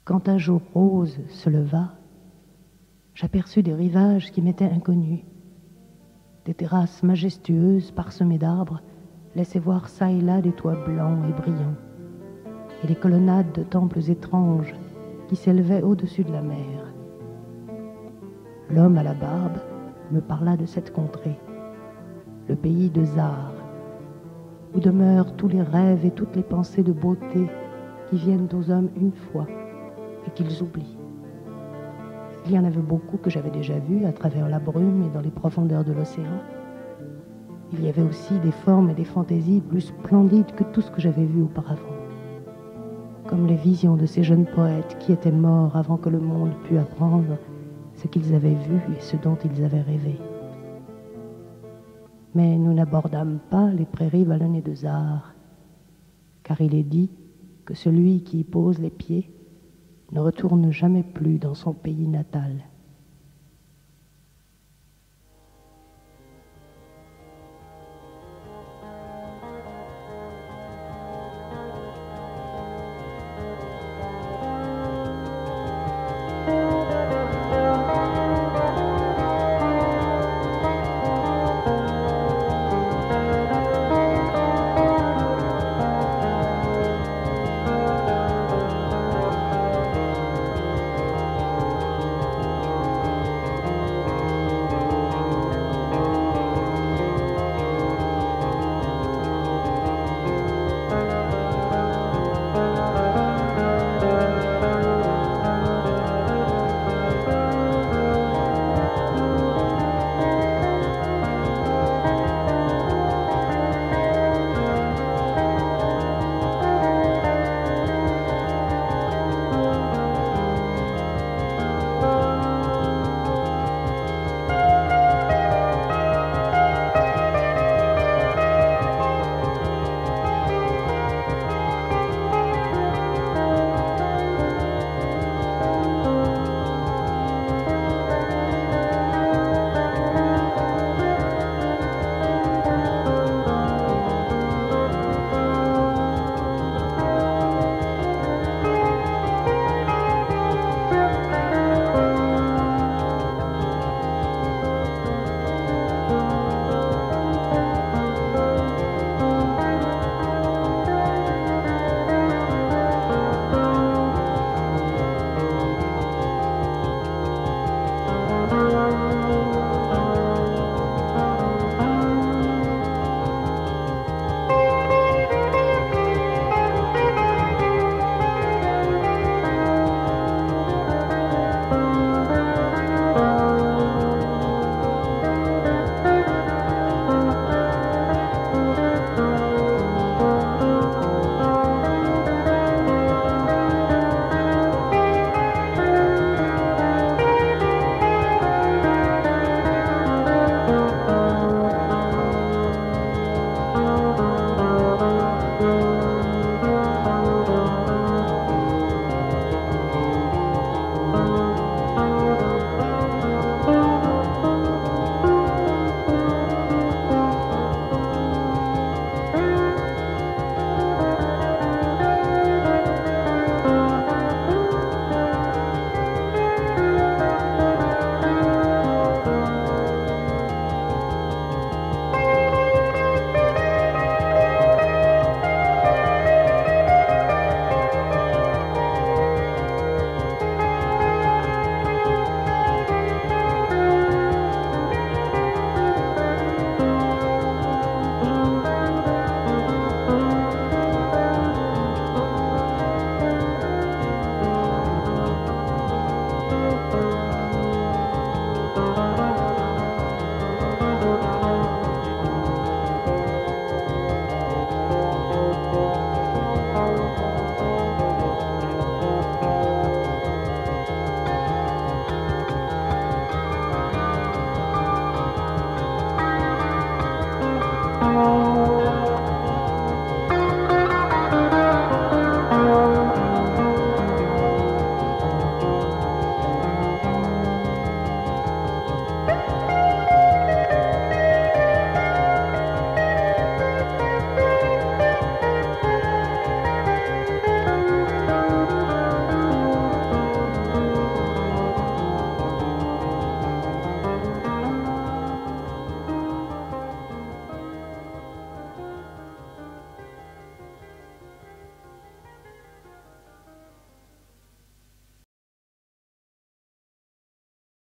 Quand un jour rose se leva, j'aperçus des rivages qui m'étaient inconnus. Des terrasses majestueuses parsemées d'arbres laissaient voir çà et là des toits blancs et brillants, et les colonnades de temples étranges qui s'élevaient au-dessus de la mer. L'homme à la barbe me parla de cette contrée, le pays de Zar, où demeurent tous les rêves et toutes les pensées de beauté qui viennent aux hommes une fois et qu'ils oublient. Il y en avait beaucoup que j'avais déjà vus à travers la brume et dans les profondeurs de l'océan. Il y avait aussi des formes et des fantaisies plus splendides que tout ce que j'avais vu auparavant, comme les visions de ces jeunes poètes qui étaient morts avant que le monde pût apprendre ce qu'ils avaient vu et ce dont ils avaient rêvé. Mais nous n'abordâmes pas les prairies vallonnées de Zar, car il est dit que celui qui y pose les pieds ne retourne jamais plus dans son pays natal.